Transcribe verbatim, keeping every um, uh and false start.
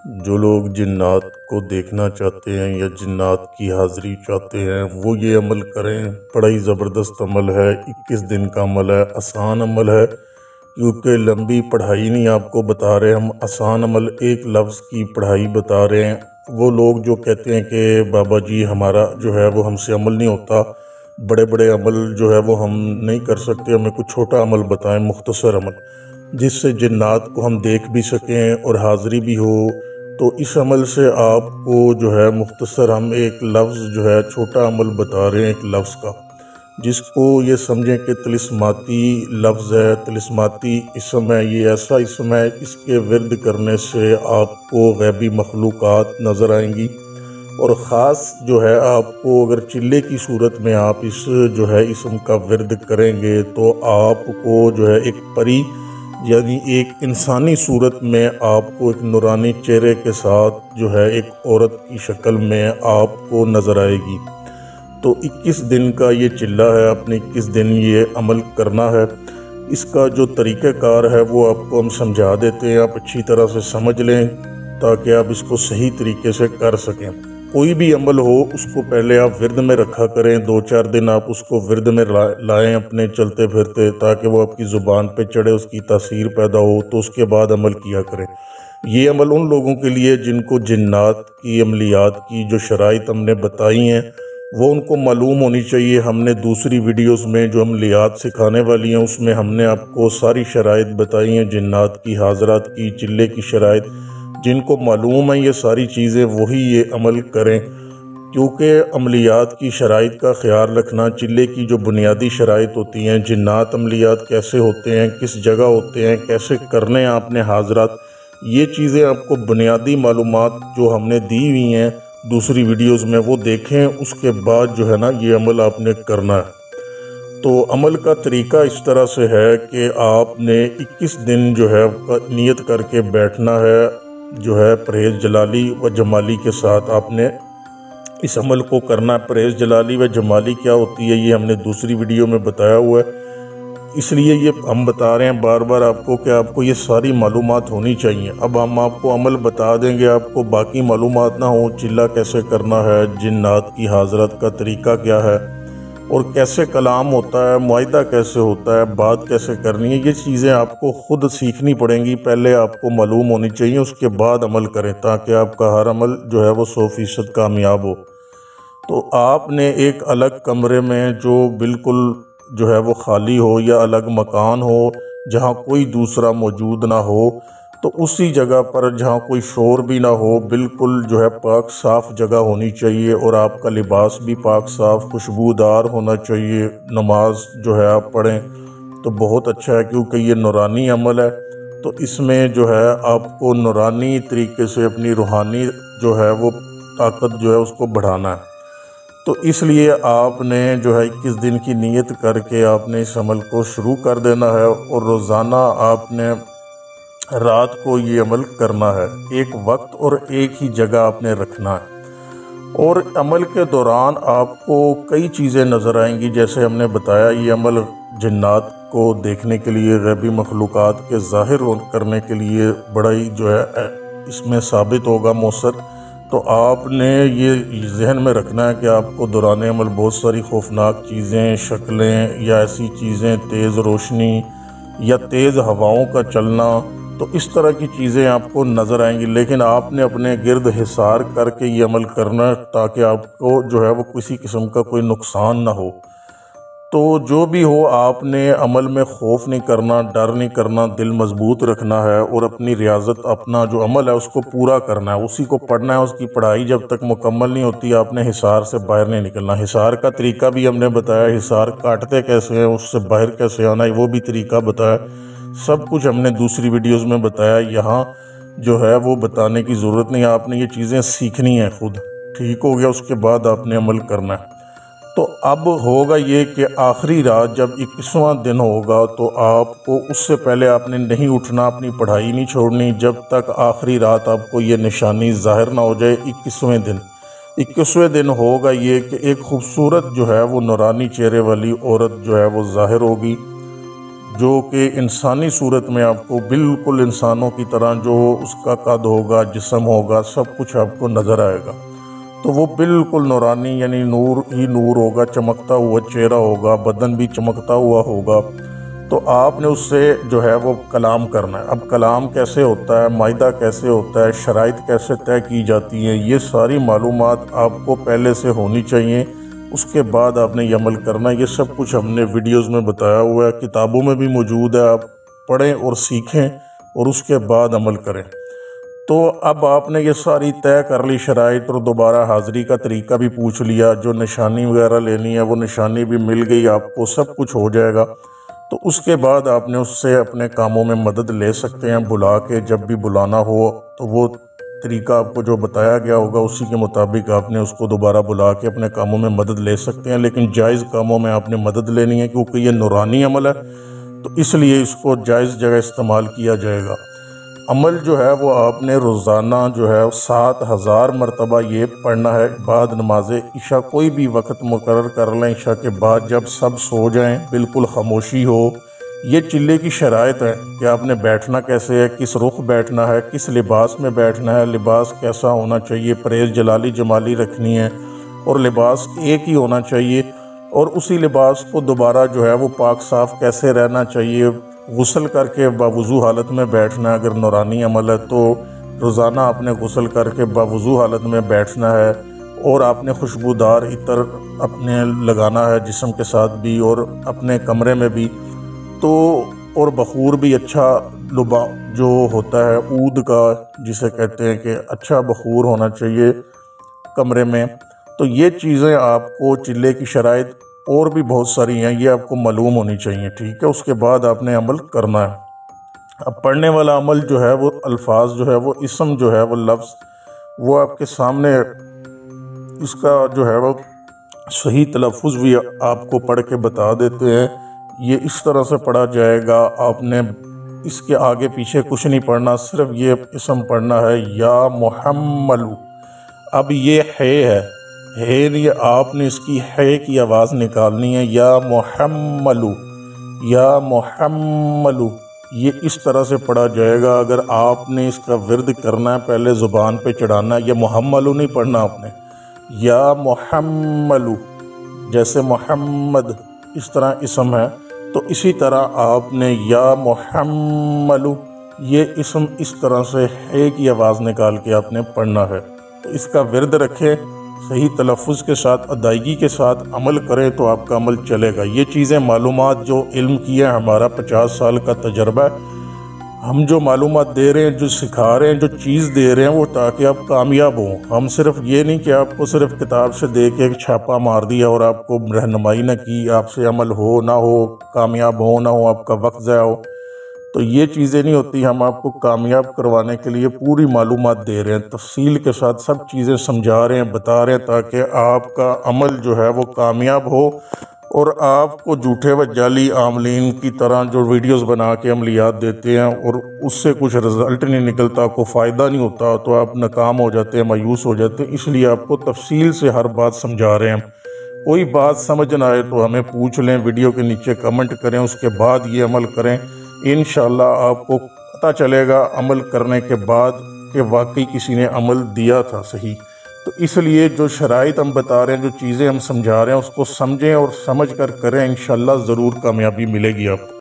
جو لوگ جنات کو دیکھنا چاہتے ہیں یا جنات کی حاضری چاہتے ہیں وہ یہ عمل کریں۔ بڑا ہی زبردست عمل ہے، اکیس دن کا عمل ہے، آسان عمل ہے، کیونکہ لمبی پڑھائی نہیں آپ کو بتا رہے ہم، آسان عمل ایک لفظ کی پڑھائی بتا رہے ہیں۔ وہ لوگ جو کہتے ہیں کہ بابا جی ہمارا جو ہے وہ ہم سے عمل نہیں ہوتا، بڑے بڑے عمل جو ہے وہ ہم نہیں کر سکتے، ہمیں کچھ چھوٹا عمل بتائیں، مختصر عمل جس سے جنات کو ہم دیکھ بھی سکیں اور حاضری بھی ہو، تو اس عمل سے آپ کو جو ہے مختصر ہم ایک لفظ جو ہے چھوٹا عمل بتا رہے ہیں ایک لفظ کا، جس کو یہ سمجھیں کہ طلسماتی لفظ ہے، طلسماتی اسم ہے، یہ ایسا اسم ہے، اس کے ورد کرنے سے آپ کو غیبی مخلوقات نظر آئیں گی، اور خاص جو ہے آپ کو اگر چلے کی صورت میں آپ اس جو ہے اسم کا ورد کریں گے تو آپ کو جو ہے ایک پری یعنی ایک انسانی صورت میں آپ کو ایک نورانی چہرے کے ساتھ جو ہے ایک عورت کی شکل میں آپ کو نظر آئے گی۔ تو اکیس دن کا یہ چلہ ہے، اپنے اکیس دن یہ عمل کرنا ہے۔ اس کا جو طریقہ کار ہے وہ آپ کو ہم سمجھا دیتے ہیں، آپ اچھی طرح سے سمجھ لیں تاکہ آپ اس کو صحیح طریقے سے کر سکیں۔ کوئی بھی عمل ہو اس کو پہلے آپ ورد میں رکھا کریں، دو چار دن آپ اس کو ورد میں لائیں اپنے چلتے پھرتے، تاکہ وہ آپ کی زبان پہ چڑھے، اس کی تاثیر پیدا ہو، تو اس کے بعد عمل کیا کریں۔ یہ عمل ان لوگوں کے لیے جن کو جنات کی عملیات کی جو شرائط ہم نے بتائی ہیں وہ ان کو معلوم ہونی چاہیے۔ ہم نے دوسری ویڈیوز میں جو عملیات سکھانے والی ہیں اس میں ہم نے آپ کو ساری شرائط بتائی ہیں، جنات کی، حاضرات کی، چلے کی شرائط۔ جن کو معلوم ہے یہ ساری چیزیں وہی یہ عمل کریں، کیونکہ عملیات کی شرائط کا خیال رکھنا، چلے کی جو بنیادی شرائط ہوتی ہیں، جنات عملیات کیسے ہوتے ہیں، کس جگہ ہوتے ہیں، کیسے کرنے ہیں آپ نے حاضرات، یہ چیزیں آپ کو بنیادی معلومات جو ہم نے دی ہوئی ہیں دوسری ویڈیوز میں وہ دیکھیں، اس کے بعد جو ہے نا یہ عمل آپ نے کرنا ہے۔ تو عمل کا طریقہ اس طرح سے ہے کہ آپ نے اکیس دن جو ہے نیت کر کے بیٹھنا ہے، جو ہے پرہیز جلالی و جمالی کے ساتھ آپ نے اس عمل کو کرنا ہے۔ پرہیز جلالی و جمالی کیا ہوتی ہے یہ ہم نے دوسری ویڈیو میں بتایا ہوا ہے، اس لیے یہ ہم بتا رہے ہیں بار بار آپ کو کہ آپ کو یہ ساری معلومات ہونی چاہیے۔ اب ہم آپ کو عمل بتا دیں گے، آپ کو باقی معلومات نہ ہو، چلہ کیسے کرنا ہے، جنات کی حاضرت کا طریقہ کیا ہے، اور کیسے کلام ہوتا ہے، معاہدہ کیسے ہوتا ہے، بات کیسے کرنی ہے، یہ چیزیں آپ کو خود سیکھنی پڑیں گی، پہلے آپ کو معلوم ہونی چاہیے، اس کے بعد عمل کریں تاکہ آپ کا ہر عمل جو ہے وہ سو فیصد کامیاب ہو۔ تو آپ نے ایک الگ کمرے میں جو بالکل جو ہے وہ خالی ہو یا الگ مکان ہو جہاں کوئی دوسرا موجود نہ ہو، تو اسی جگہ پر جہاں کوئی شور بھی نہ ہو، بالکل جو ہے پاک صاف جگہ ہونی چاہیے، اور آپ کا لباس بھی پاک صاف خوشبودار ہونا چاہیے۔ نماز جو ہے آپ پڑھیں تو بہت اچھا ہے، کیونکہ یہ نورانی عمل ہے، تو اس میں جو ہے آپ کو نورانی طریقے سے اپنی روحانی جو ہے وہ طاقت جو ہے اس کو بڑھانا ہے۔ تو اس لیے آپ نے جو ہے اکیس دن کی نیت کر کے آپ نے اس عمل کو شروع کر دینا ہے، اور روزانہ آپ نے رات کو یہ عمل کرنا ہے، ایک وقت اور ایک ہی جگہ آپ نے رکھنا ہے۔ اور عمل کے دوران آپ کو کئی چیزیں نظر آئیں گی، جیسے ہم نے بتایا یہ عمل جنات کو دیکھنے کے لیے، غیبی مخلوقات کے ظاہر کرنے کے لیے بڑا ہی جو ہے اس میں ثابت ہوگا مؤثر۔ تو آپ نے یہ ذہن میں رکھنا ہے کہ آپ کو دوران عمل بہت ساری خوفناک چیزیں، شکلیں یا ایسی چیزیں، تیز روشنی یا تیز ہواؤں کا چلنا، تو اس طرح کی چیزیں آپ کو نظر آئیں گی، لیکن آپ نے اپنے گرد حصار کر کے یہ عمل کرنا ہے تاکہ آپ کو جو ہے وہ کسی قسم کا کوئی نقصان نہ ہو۔ تو جو بھی ہو آپ نے عمل میں خوف نہیں کرنا، ڈر نہیں کرنا، دل مضبوط رکھنا ہے، اور اپنی ریاضت، اپنا جو عمل ہے اس کو پورا کرنا ہے، اسی کو پڑھنا ہے۔ اس کی پڑھائی جب تک مکمل نہیں ہوتی آپ نے حصار سے باہر نہیں نکلنا۔ حصار کا طریقہ بھی ہم نے بتایا، حصار کاٹتے کیسے ہیں، اس سے باہر کیسے آنا ہے وہ بھی طریقہ بتایا، سب کچھ ہم نے دوسری ویڈیوز میں بتایا، یہاں جو ہے وہ بتانے کی ضرورت نہیں، آپ نے یہ چیزیں سیکھنی ہیں خود۔ ٹھیک ہو گیا، اس کے بعد آپ نے عمل کرنا ہے۔ تو اب ہوگا یہ کہ آخری رات جب اکیسواں دن ہوگا تو آپ کو اس سے پہلے آپ نے نہیں اٹھنا، اپنی پڑھائی نہیں چھوڑنی جب تک آخری رات آپ کو یہ نشانی ظاہر نہ ہو جائے۔ اکیسویں دن اکیسویں دن ہوگا یہ کہ ایک خوبصورت جو ہے وہ نورانی چہرے والی عورت جو ہے وہ ظاہر ہوگی، جو کہ انسانی صورت میں آپ کو بالکل انسانوں کی طرح جو اس کا قد ہوگا، جسم ہوگا، سب کچھ آپ کو نظر آئے گا۔ تو وہ بالکل نورانی یعنی نور ہی نور ہوگا، چمکتا ہوا چہرہ ہوگا، بدن بھی چمکتا ہوا ہوگا۔ تو آپ نے اس سے جو ہے وہ کلام کرنا ہے۔ اب کلام کیسے ہوتا ہے، معاہدہ کیسے ہوتا ہے، شرائط کیسے طے کی جاتی ہیں، یہ ساری معلومات آپ کو پہلے سے ہونی چاہیے۔ اس کے بعد آپ نے یہ عمل کرنا ہے۔ یہ سب کچھ ہم نے ویڈیوز میں بتایا ہوا ہے، کتابوں میں بھی موجود ہے، آپ پڑھیں اور سیکھیں اور اس کے بعد عمل کریں۔ تو اب آپ نے یہ ساری طے کر لی شرائط، اور دوبارہ حاضری کا طریقہ بھی پوچھ لیا، جو نشانی وغیرہ لینی ہے وہ نشانی بھی مل گئی آپ کو، سب کچھ ہو جائے گا۔ تو اس کے بعد آپ نے اس سے اپنے کاموں میں مدد لے سکتے ہیں، بلا کے جب بھی بلانا ہو تو وہ طریقہ آپ کو جو بتایا گیا ہوگا اسی کے مطابق آپ نے اس کو دوبارہ بلا کے اپنے کاموں میں مدد لے سکتے ہیں، لیکن جائز کاموں میں آپ نے مدد لینی ہے، کیونکہ یہ نورانی عمل ہے تو اس لیے اس کو جائز جگہ استعمال کیا جائے گا۔ عمل جو ہے وہ آپ نے روزانہ جو ہے سات ہزار مرتبہ یہ پڑھنا ہے بعد نماز عشاء۔ کوئی بھی وقت مقرر کر لیں عشاء کے بعد، جب سب سو جائیں، بالکل خاموشی ہو۔ یہ چلے کی شرائط ہے کہ آپ نے بیٹھنا کیسے ہے، کس رخ بیٹھنا ہے، کس لباس میں بیٹھنا ہے، لباس کیسا ہونا چاہیے، پرہیز جلالی جمالی رکھنی ہے، اور لباس ایک ہی ہونا چاہیے، اور اسی لباس کو دوبارہ جو ہے وہ پاک صاف کیسے رہنا چاہیے۔ غسل کر کے باوضو حالت میں بیٹھنا ہے، اگر نورانی عمل ہے تو روزانہ آپ نے غسل کر کے باوضو حالت میں بیٹھنا ہے، اور آپ نے خوشبودار عطر اپنے لگانا ہے جسم کے ساتھ بھی اور اپنے کمرے میں بھی۔ تو اور بخور بھی اچھا لبا جو ہوتا ہے عود کا جسے کہتے ہیں کہ اچھا بخور ہونا چاہیے کمرے میں۔ تو یہ چیزیں آپ کو چلے کی شرائط اور بھی بہت ساری ہیں، یہ آپ کو معلوم ہونی چاہیے، ٹھیک ہے۔ اس کے بعد آپ نے عمل کرنا ہے۔ اب پڑھنے والا عمل جو ہے وہ الفاظ جو ہے وہ اسم جو ہے وہ لفظ وہ آپ کے سامنے، اس کا جو ہے وہ صحیح تلفظ بھی آپ کو پڑھ کے بتا دیتے ہیں۔ یہ اس طرح سے پڑھا جائے گا، آپ نے اس کے آگے پیچھے کچھ نہیں پڑھنا، صرف یہ اسم پڑھنا ہے، یا محملو۔ اب یہ ہے ہے ہے یہ آپ نے اس کی ہے کی آواز نکالنی ہے، یا محملو، یا محملو، یہ اس طرح سے پڑھا جائے گا۔ اگر آپ نے اس کا ورد کرنا ہے پہلے زبان پہ چڑھانا ہے، یہ محملو نہیں پڑھنا آپ نے، یا محملو، جیسے محمد اس طرح اسم ہے تو اسی طرح آپ نے یا محملو یہ اسم اس طرح سے ہے کی آواز نکال کے آپ نے پڑھنا ہے۔ تو اس کا ورد رکھیں، صحیح تلفظ کے ساتھ ادائیگی کے ساتھ عمل کریں تو آپ کا عمل چلے گا۔ یہ چیزیں معلومات جو علم کی ہے، ہمارا پچاس سال کا تجربہ ہے، ہم جو معلومات دے رہے ہیں، جو سکھا رہے ہیں، جو چیز دے رہے ہیں وہ تاکہ آپ کامیاب ہوں۔ ہم صرف یہ نہیں کہ آپ کو صرف کتاب سے دے کے چھاپا مار دیا اور آپ کو رہنمائی نہ کی، آپ سے عمل ہو نہ ہو، کامیاب ہو نہ ہو، آپ کا وقت ضائع ہو، تو یہ چیزیں نہیں ہوتی۔ ہم آپ کو کامیاب کروانے کے لیے پوری معلومات دے رہے ہیں، تفصیل کے ساتھ سب چیزیں سمجھا رہے ہیں، بتا رہے ہیں، تاکہ آپ کا عمل جو ہے وہ کامیاب ہو، اور آپ کو جھوٹے و جعلی عاملین کی طرح جو ویڈیوز بنا کے عملیات دیتے ہیں اور اس سے کچھ رزلٹ نہیں نکلتا، کوئی فائدہ نہیں ہوتا، تو آپ ناکام ہو جاتے ہیں، مایوس ہو جاتے ہیں۔ اس لیے آپ کو تفصیل سے ہر بات سمجھا رہے ہیں۔ کوئی بات سمجھ نہ آئے تو ہمیں پوچھ لیں، ویڈیو کے نیچے کمنٹ کریں، اس کے بعد یہ عمل کریں۔ انشاءاللہ آپ کو پتہ چلے گا عمل کرنے کے بعد کہ واقعی کسی نے عمل دیا تھا صحیح۔ تو اس لیے جو شرائط ہم بتا رہے ہیں، جو چیزیں ہم سمجھا رہے ہیں، اس کو سمجھیں اور سمجھ کر کریں، انشاءاللہ ضرور کامیابی ملے گی آپ کو۔